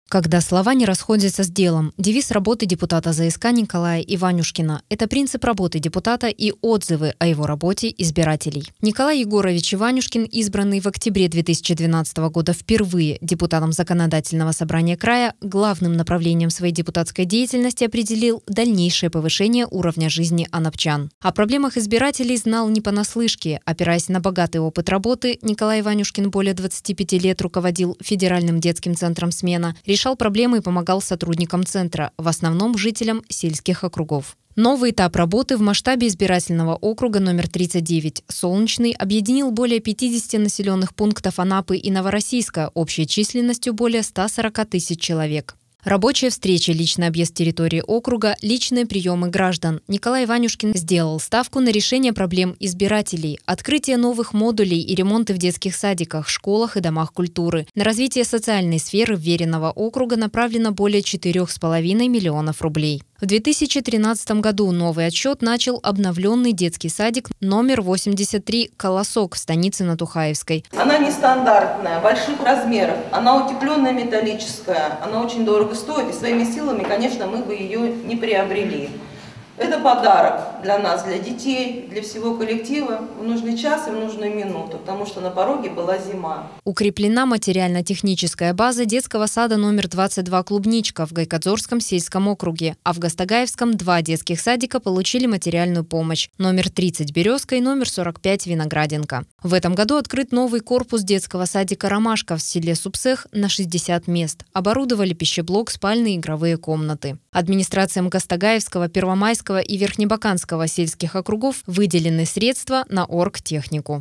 Когда слова не расходятся с делом. Девиз работы депутата ЗСК Николая Иванюшкина. Это принцип работы депутата и отзывы о его работе избирателей. Николай Егорович Иванюшкин, избранный в октябре 2012 года впервые депутатом Законодательного собрания края, главным направлением своей депутатской деятельности определил дальнейшее повышение уровня жизни анапчан. О проблемах избирателей знал не понаслышке. Опираясь на богатый опыт работы, Николай Иванюшкин более 25 лет руководил Федеральным детским центром «Смена», решал проблемы и помогал сотрудникам центра, в основном жителям сельских округов. Новый этап работы в масштабе избирательного округа номер 39 «Солнечный» объединил более 50 населенных пунктов Анапы и Новороссийска общей численностью более 140 тысяч человек. Рабочая встреча, личный объезд территории округа, личные приемы граждан. Николай Иванюшкин сделал ставку на решение проблем избирателей, открытие новых модулей и ремонты в детских садиках, школах и домах культуры. На развитие социальной сферы вверенного округа направлено более 4,5 миллионов рублей. В 2013 году новый отсчет начал обновленный детский садик номер 83 «Колосок» в станице Натухаевской. Она нестандартная, больших размеров, она утепленная металлическая, она очень дорого стоит, и своими силами, конечно, мы бы ее не приобрели. Это подарок для нас, для детей, для всего коллектива в нужный час и в нужную минуту, потому что на пороге была зима. Укреплена материально-техническая база детского сада номер 22 «Клубничка» в Гайкадзорском сельском округе, а в Гастогайевском 2 детских садика получили материальную помощь – номер 30 «Березка» и номер 45 «Виноградинка». В этом году открыт новый корпус детского садика «Ромашка» в селе Супсех на 60 мест. Оборудовали пищеблок, спальные и игровые комнаты. Администрациям Гастогайевского, Первомайского и Верхнебаканского сельских округов выделены средства на оргтехнику.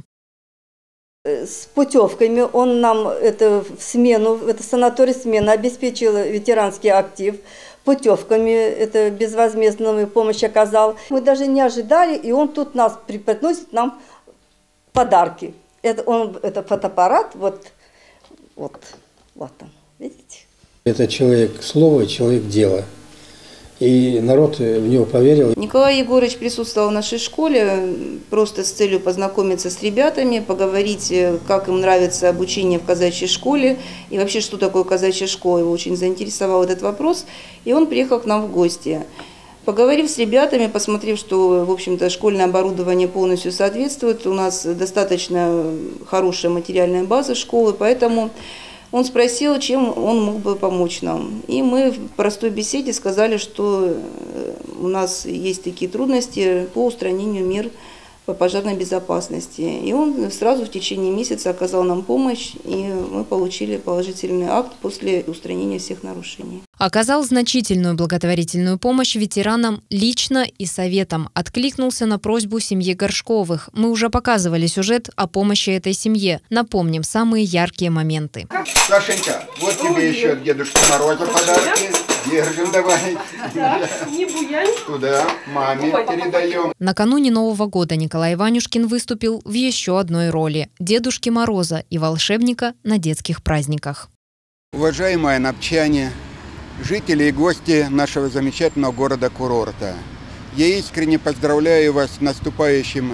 С путевками он нам это в смену, это санаторий «Смена» обеспечил ветеранский актив. Путевками это безвозмездную помощь оказал. Мы даже не ожидали, и он тут нас преподносит нам подарки. Это фотоаппарат, вот он, видите? Это человек слова, человек дела. И народ в него поверил. Николай Егорович присутствовал в нашей школе просто с целью познакомиться с ребятами, поговорить, как им нравится обучение в казачьей школе и вообще, что такое казачья школа. Его очень заинтересовал этот вопрос, и он приехал к нам в гости. Поговорив с ребятами, посмотрев, что, в общем-то, школьное оборудование полностью соответствует, у нас достаточно хорошая материальная база школы, поэтому он спросил, чем он мог бы помочь нам. И мы в простой беседе сказали, что у нас есть такие трудности по устранению мер по пожарной безопасности. И он сразу в течение месяца оказал нам помощь, и мы получили положительный акт после устранения всех нарушений. Оказал значительную благотворительную помощь ветеранам лично и советом. Откликнулся на просьбу семьи Горшковых. Мы уже показывали сюжет о помощи этой семье. Напомним самые яркие моменты. Сашенька, вот тебе еще от Дедушки Мороза подарки. Держим давай. Да, не буянь. Туда маме передаем. Накануне Нового года Николай Иванюшкин выступил в еще одной роли – Дедушки Мороза и волшебника на детских праздниках. Уважаемые анапчане, жители и гости нашего замечательного города-курорта, я искренне поздравляю вас с наступающим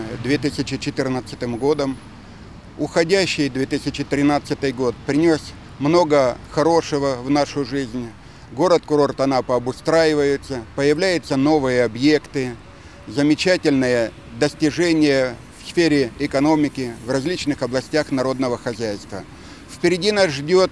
2014 годом. Уходящий 2013 год принес много хорошего в нашу жизнь. Город-курорт Анапа обустраивается, появляются новые объекты, замечательные достижения в сфере экономики в различных областях народного хозяйства. Впереди нас ждет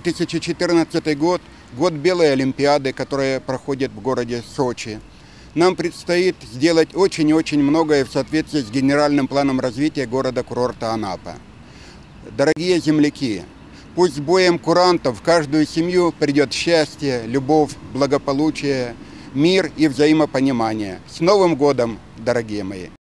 2014 год, год Белой Олимпиады, которая проходит в городе Сочи. Нам предстоит сделать очень-очень многое в соответствии с генеральным планом развития города-курорта Анапа. Дорогие земляки, пусть с боем курантов в каждую семью придет счастье, любовь, благополучие, мир и взаимопонимание. С Новым годом, дорогие мои!